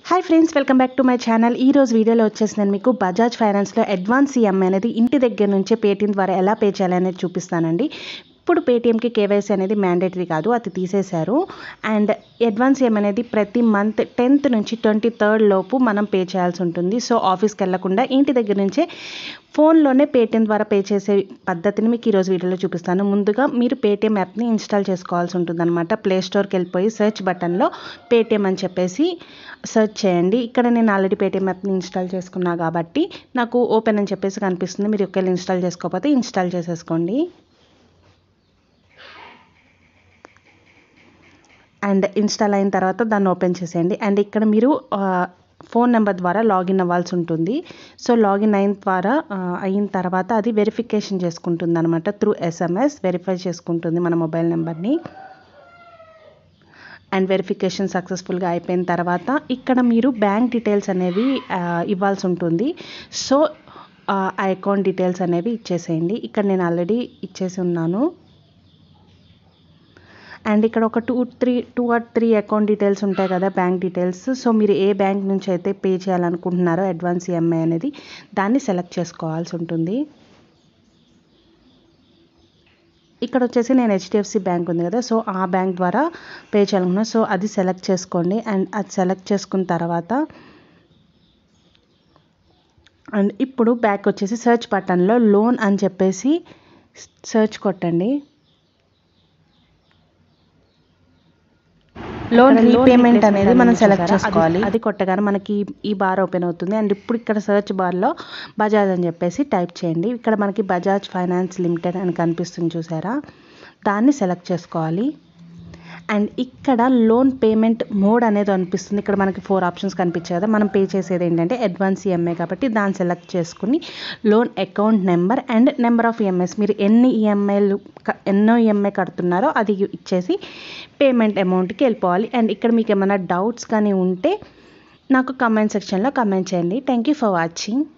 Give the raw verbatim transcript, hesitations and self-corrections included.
Hi friends, welcome back to my channel. ఈ రోజు వీడియోలో వచ్చేసి నేను మీకు బజాజ్ ఫైనాన్స్లో అడ్వాన్స్ ఈఎంఐ అనేది ఇంటి దగ్గర నుంచే పేటీఎం ద్వారా ఎలా పే చేయాలి అనేది చూపిస్తానండి. ఇప్పుడు పేటీఎంకి కేవైసీ అనేది మ్యాండేటరీ కాదు, అది తీసేశారు. అండ్ అడ్వాన్స్ ఈఎంఐ అనేది ప్రతి మంత్ టెన్త్ నుంచి ట్వంటీ థర్డ్ లోపు మనం పే చేయాల్సి ఉంటుంది. సో ఆఫీస్కి వెళ్లకుండా ఇంటి దగ్గర నుంచే ఫోన్లోనే పేటీఎం ద్వారా పే చేసే పద్ధతిని మీకు ఈరోజు వీడియోలో చూపిస్తాను. ముందుగా మీరు పేటీఎం యాప్ని ఇన్స్టాల్ చేసుకోవాల్సి ఉంటుందన్నమాట. ప్లే స్టోర్కి వెళ్ళిపోయి సెర్చ్ బటన్లో పేటీఎం అని చెప్పేసి సెర్చ్ చేయండి. ఇక్కడ నేను ఆల్రెడీ పేటీఎం యాప్ని ఇన్స్టాల్ చేసుకున్నా కాబట్టి నాకు ఓపెన్ అని చెప్పేసి కనిపిస్తుంది. మీరు ఒకవేళ ఇన్స్టాల్ చేసుకోకపోతే ఇన్స్టాల్ చేసేసుకోండి. అండ్ ఇన్స్టాల్ అయిన తర్వాత దాన్ని ఓపెన్ చేసేయండి. అండ్ ఇక్కడ మీరు ఫోన్ నెంబర్ ద్వారా లాగిన్ అవ్వాల్సి ఉంటుంది. సో లాగిన్ అయిన ద్వారా అయిన తర్వాత అది వెరిఫికేషన్ చేసుకుంటుంది అనమాట. త్రూ ఎస్ఎంఎస్ వెరిఫై చేసుకుంటుంది మన మొబైల్ నెంబర్ని. అండ్ వెరిఫికేషన్ సక్సెస్ఫుల్గా అయిపోయిన తర్వాత ఇక్కడ మీరు బ్యాంక్ డీటెయిల్స్ అనేవి ఇవ్వాల్సి ఉంటుంది. సో ఆ అకౌంట్ డీటెయిల్స్ అనేవి ఇచ్చేసేయండి. ఇక్కడ నేను ఆల్రెడీ ఇచ్చేసి ఉన్నాను. అండ్ ఇక్కడ ఒక two three two or three account details ఉంటాయి కదా, బ్యాంక్ డీటెయిల్స్. సో మీరు ఏ బ్యాంక్ నుంచి అయితే పే చేయాలనుకుంటున్నారో అడ్వాన్స్ ఈఎంఐ అనేది దాన్ని సెలెక్ట్ చేసుకోవాల్సి ఉంటుంది. ఇక్కడ వచ్చేసి నేను హెచ్డిఎఫ్సి బ్యాంక్ ఉంది కదా, సో ఆ బ్యాంక్ ద్వారా పే చేయాలనుకున్నాను. సో అది సెలెక్ట్ చేసుకోండి. అండ్ అది సెలెక్ట్ చేసుకున్న తర్వాత అండ్ ఇప్పుడు బ్యాక్ వచ్చేసి సెర్చ్ బటన్లో లోన్ అని చెప్పేసి సెర్చ్ కొట్టండి. లోన్ రీపేమెంట్ అనేది మనం సెలెక్ట్ చేసుకోవాలి. అది కొట్టగానే మనకి ఈ బార్ ఓపెన్ అవుతుంది. అండ్ ఇప్పుడు ఇక్కడ సెర్చ్ బార్లో బజాజ్ అని చెప్పేసి టైప్ చేయండి. ఇక్కడ మనకి బజాజ్ ఫైనాన్స్ లిమిటెడ్ అని కనిపిస్తుంది, చూసారా? దాన్ని సెలెక్ట్ చేసుకోవాలి. అండ్ ఇక్కడ లోన్ పేమెంట్ మోడ్ అనేది అనిపిస్తుంది. ఇక్కడ మనకి ఫోర్ ఆప్షన్స్ కనిపించాయి కదా. మనం పే చేసేది ఏంటంటే అడ్వాన్స్ ఈఎంఐ కాబట్టి దాన్ని సెలెక్ట్ చేసుకుని loan account number and number of EMIs, మీరు ఎన్ని ఈఎంఐలు ఎన్నో ఈఎంఐ కడుతున్నారో అది ఇచ్చేసి పేమెంట్ అమౌంట్కి వెళ్ళిపోవాలి. అండ్ ఇక్కడ మీకు ఏమైనా డౌట్స్ కానీ ఉంటే నాకు కమెంట్ సెక్షన్లో కమెంట్ చేయండి. Thank you for watching.